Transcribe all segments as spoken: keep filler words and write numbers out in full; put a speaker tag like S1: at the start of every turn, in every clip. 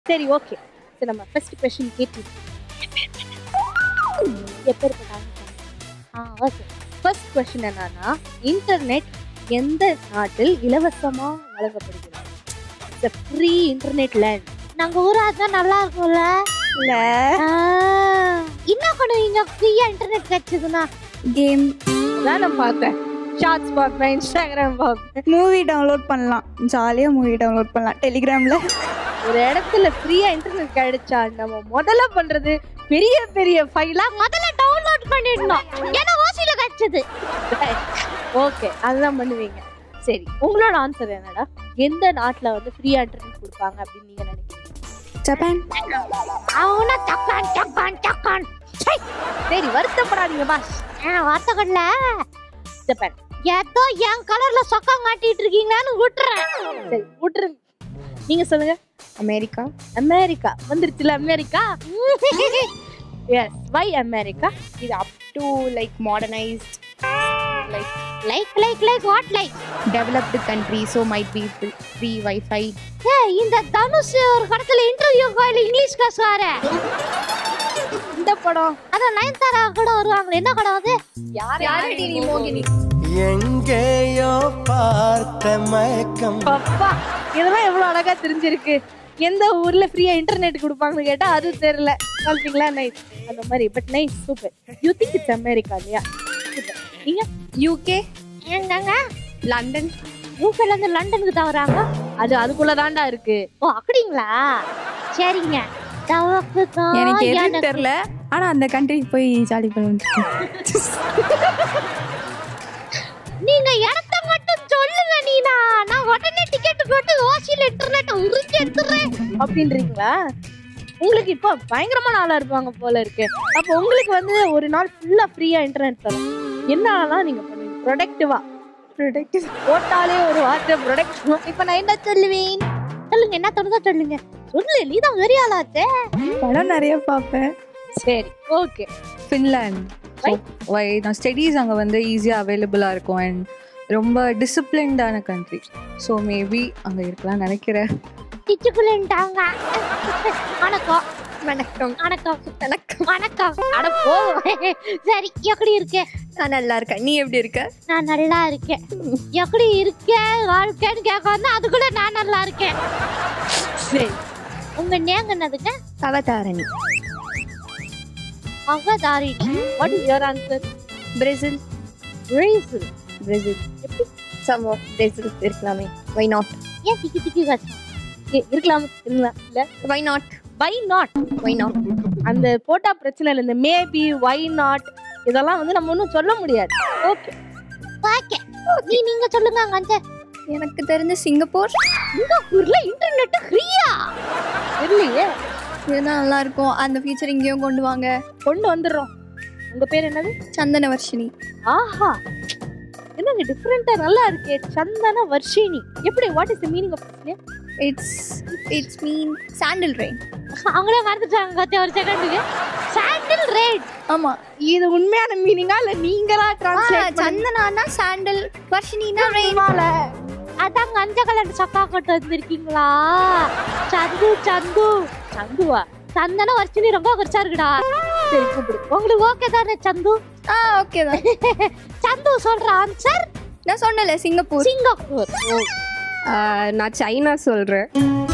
S1: சரி ஓகே. சரி நம்ம ஃபர்ஸ்ட் क्वेश्चन கேட்டு எப்பேர்ப்பட்டாங்க. ஆ ஓகே. ஃபர்ஸ்ட் क्वेश्चन என்னன்னா இன்டர்நெட் எந்த நாட்டில் இலவசமா வழங்கப்படுகிறது? The free internet land.
S2: நாங்க ஊரா தான் நல்லா இருக்கும்ல.
S1: இல்ல
S2: என்ன பண்ணுவீங்க ஃப்ரீயா இன்டர்நெட் கிடைச்சதுன்னா?
S3: கேம்
S1: தான் நான் பார்த்தேன். ஷார்ட்ஸ் பார்ப்பேன், இன்ஸ்டாகிராம் பார்ப்பேன்,
S3: மூவி டவுன்லோட் பண்ணலாம். ஜாலியாக மூவி டவுன்லோட் பண்ணலாம் டெலிகிராமில்.
S1: ஒரு இடத்துல ஃப்ரீயா இன்டர்நெட் கிடைச்சா நம்ம முதல்ல பண்றது பெரிய பெரிய ஃபைலா
S2: முதல்ல டவுன்லோட் பண்ணிடணும். ஏன்னா ஓசில கிடைச்சது.
S1: ஓகே அதுதான் பண்ணுவீங்க. சரி உங்களோட ஆன்சர் என்னடா? எந்த நாட்டுல வந்து ஃப்ரீயா இன்டர்நெட் கொடுப்பாங்க அப்படின்னு நீங்க நினைக்கிறீங்க?
S3: ஜப்பான்.
S2: அவனா ஜப்பான் ஜப்பான் ஜப்பான்.
S1: சரி வருத்தப்படாதீங்க பாஸ்.
S2: வார்த்தைகள்ல
S1: ஜப்பான்.
S2: ஏதோ என் கலர்ல சொக்கா காட்டிட்டு இருக்கீங்களான்னு விட்டுறேன்.
S1: சரி விட்டுருங்க. நீங்க சொல்லுங்க.
S3: அமெரிக்கா.
S1: அமெரிக்கா வந்துருச்சுல அமெரிக்கா. Yes why America?
S3: இது up to like modernised like
S2: like like like what like
S3: developed country, so might be free wifi.
S2: ஏ இந்த தனுஷ் ஒரு கடத்துல இன்டர்வியூ கோயில இங்கிலீஷ் பேசுவாரு.
S1: இந்த படம்
S2: அத நயன்தாரா கூட வருவாங்க. என்ன படம் அது?
S1: யார் யாரடி நீ மோகினி.
S4: எங்கேயோ பார்த்த மயக்கம்.
S1: அப்பா இதெல்லாம் எவ்வளவு அழகா தெரிஞ்சிருக்கு. எந்த ஊர்ல ஃப்ரீயா இன்டர்நெட் கொடுப்பாங்கன்னு கேட்டா அது தெரியல. சொல்றீங்களா? நைஸ். அந்த மாதிரி but nice super. You think it's America இல்லையா? நீங்க
S3: யூகே.
S2: எங்கங்க?
S3: லண்டன்.
S2: யூகேல இருந்து லண்டனுக்கு தான் வராங்க.
S1: அது அதுக்குள்ள தாண்டா இருக்கு.
S2: ஓ அப்படிங்களா? சரிங்க.
S3: எனக்கு எதுவும் தெரியல. ஆனா அந்த கண்ட்ரிக்கு போய் ஜாலி பண்ணுவேன்.
S2: நீங்க இடத்த மட்டும் சொல்லுங்க. நீனா நான் உடனே டிக்கெட் போட்டு ஓசில இன்டர்நெட் உறிஞ்சி எடுத்துறேன்
S1: அப்படின்றீங்களா? உங்களுக்கு இப்போ பயங்கரமான ஆளா இருப்பாங்க போல இருக்கு. அப்போ உங்களுக்கு வந்து ஒரு நாள் ஃபுல்லா ஃப்ரீயா இன்டர்நெட் தரும். என்னலாம் நீங்க பண்ணுவீங்க? ப்ரொடக்டிவா.
S3: ப்ரொடக்டிவ்
S1: போட்டாலே ஒரு வார்த்தை ப்ரொடக்டிவ். இப்போ நான் என்ன சொல்லுவேன்?
S2: சொல்லுங்க. என்ன தோணுதோ சொல்லுங்க. சொல்லு. நீ தான் பெரிய ஆளாச்சே.
S3: படம் நிறைய பார்ப்பேன்.
S1: சரி ஓகே.
S5: ஃபின்லாண்ட். வை நான் ஸ்டடீஸ் அங்கே வந்து ஈஸியாக அவைலபிளாக இருக்கும் அண்ட் ரொம்ப டிசிப்ளின்டான கண்ட்ரி. ஸோ மேபி அங்கே இருக்கலாம்னு நினைக்கிறேன்.
S2: டிச்சுக்குள்ளேன்ட்டாங்க. வணக்கம்
S3: வணக்கம்.
S2: வணக்கம்
S3: வணக்கம்.
S2: வணக்கம். அட போ. சரி எப்படி இருக்க?
S3: நான் நல்லா இருக்கேன். நீ எப்படி இருக்க?
S2: நான் நல்லா இருக்கேன். எப்படி இருக்க வாழ்க்கைன்னு கேட்க வந்தா அதுக்குள்ள நான் நல்லா இருக்கேன்.
S1: சரி
S2: உங்க நேம் என்னதுங்க?
S3: Avatharani.
S2: Avatharini.
S1: What is your answer?
S3: Brazil.
S1: Brazil.
S3: Brazil.
S1: எப்படி?
S3: சம் ஆஃப் பிரேசில் இருக்கலாமே. Why not?
S2: ஏன் திக்கி திக்கி காசு?
S1: இருக்கலாம் இருக்கலாம் இல்ல
S3: why not?
S1: Why not?
S3: Why not
S1: அந்த போட்டா பிரச்சனை இல்லை. இந்த மேபி வை நாட் இதெல்லாம் வந்து நம்ம ஒன்றும் சொல்ல முடியாது. Okay
S2: okay. நீ நீங்க சொல்லுங்க. அங்க
S3: எனக்கு தெரிஞ்ச சிங்கப்பூர்.
S2: சிங்கப்பூர்ல இன்டர்நெட் ஃப்ரீயா?
S1: இல்லையே.
S3: இதுதான் நல்லா இருக்கும். அந்த ஃபீச்சர் இங்கேயும் கொண்டு வாங்க.
S1: கொண்டு வந்துடுறோம். உங்க பேர் என்னது?
S3: சந்தன வர்ஷினி.
S1: ஆஹா என்னங்க டிஃபரெண்டா நல்லா இருக்கே. சந்தன வர்ஷினி. எப்படி? What is the meaning of this name?
S3: It's it's mean sandal rain.
S2: அவங்களே மறந்துட்டாங்க கத்தி ஒரு செகண்டுக்கு. Sandal rain.
S3: ஆமா.
S1: இது உண்மையான மீனிங்கா இல்ல நீங்களா டிரான்ஸ்லேட்?
S3: சந்தனானா சாண்டில், வர்ஷினினா ரெயின்.
S2: அதாங்க அஞ்ச கலர் சக்கா கொண்டு வந்திருக்கீங்களா? சந்து சந்து
S1: சந்துவா?
S2: சந்தன வர்ஷினி ரொம்ப குறைச்சா இருக்குடா.
S1: சரி கூப்பிடு.
S2: உங்களுக்கு ஓகே தானே சந்து?
S3: ஆ ஓகே தான்.
S2: சந்து சொல்ற ஆன்சர்?
S3: நான் சொன்னல சிங்கப்பூர்.
S2: சிங்கப்பூர்.
S3: நான் சைனா சொல்றேன்.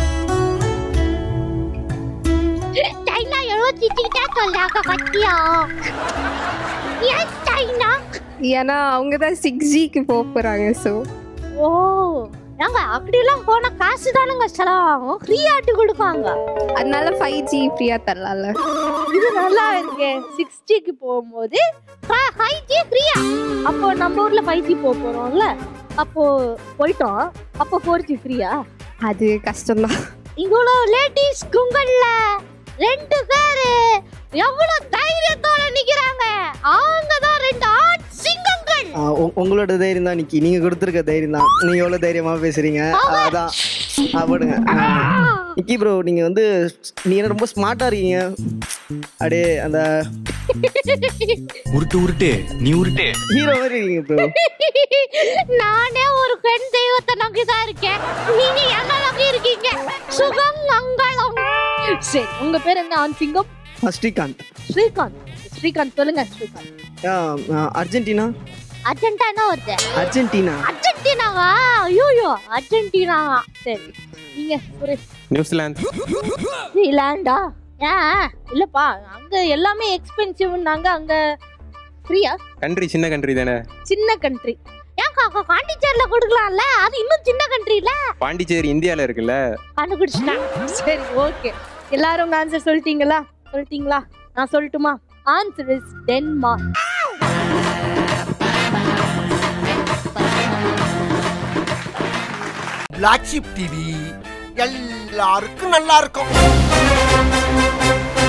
S2: சைனா யோசிச்சுட்டே சொல்றாங்க பத்தியா? ஏன் சைனா?
S3: ஏன்னா அவங்க தான் சிக்ஸ் ஜிக்கு போக போறாங்க. ஸோ
S2: ஓ நாங்க அப்படிலாம் போன காசு தானுங்க செலவாகும். ஃப்ரீயாட்டு கொடுப்பாங்க.
S3: அதனால ஃபைவ் ஜி ஃப்ரீயா தரலாம்ல.
S1: இது நல்லா இருக்கே. சிக்ஸ் ஜிக்கு போகும்போது
S2: ஃபைவ் ஜி ஃப்ரீயா.
S1: அப்போ நம்ம ஊர்ல ஃபைவ் ஜி போக போறோம்ல. அப்போ போயிட்டோம். அப்போ ஃபோர் ஜி ஃப்ரீயா?
S3: அது கஷ்டம்தான்.
S2: இவ்வளோ லேடிஸ் குங்கல்ல ரெண்டு பேரு எவ்வளவு தைரியத்தோட நிக்கிறாங்க. அவங்க தான் ரெண்டு ஆண் சிங்கங்கள்.
S4: உங்களோட தைரியம் தான் நிக்கி. நீங்க கொடுத்துருக்க தைரியம் தான். நீங்க எவ்வளவு தைரியமா பேசுறீங்க. அதான் அப்படிங்க நிக்கி ப்ரோ. நீங்க வந்து நீங்க ரொம்ப ஸ்மார்ட்டா இருக்கீங்க. அப்படியே அந்த
S6: உருட்டு உருட்டு நீ உருட்டு
S4: ஹீரோ மாதிரி இருக்கீங்க ப்ரோ.
S2: நானே ஒரு பெண் தெய்வத்தை நம்பிதான் இருக்கேன். நீங்க என்ன நம்பி இருக்கீங்க? சுகம் மங்களம்.
S1: சரி உங்க பேர் என்ன ஆண் சிங்கம்?
S4: ஸ்ரீகாந்த்.
S1: ஸ்ரீகாந்த். ஸ்ரீகாந்த் சொல்லுங்க ஸ்ரீகாந்த்.
S4: அர்ஜென்டினா.
S2: அர்ஜென்டினா வருது.
S4: அர்ஜென்டினா.
S2: அர்ஜென்டினாவா? ஐயோ அர்ஜென்டினாவா? சரி
S1: நீங்க சுரேஷ்.
S6: நியூசிலாந்து.
S1: நியூசிலாண்டா? ஏன் இல்லப்பா அங்க எல்லாமே எக்ஸ்பென்சிவ்னாங்க, அங்க ஃப்ரீயா?
S6: கண்ட்ரி சின்ன கண்ட்ரி தானே.
S1: சின்ன கண்ட்ரி.
S2: ஏன் காக்கா பாண்டிச்சேரியில கொடுக்கலாம்ல, அது இன்னும் சின்ன கண்ட்ரில.
S6: பாண்டிச்சேரி இந்தியால இருக்குல்ல.
S2: கண்டுபிடிச்சிட்டேன்.
S1: சரி ஓகே, எல்லாரும் உங்க ஆன்சர் சொல்லிட்டீங்களா? சொல்லிட்டீங்களா? நான் சொல்லட்டுமா? Answer is Denmark.
S7: Blacksheep TV எல்லாருக்கும் நல்லா இருக்கும்.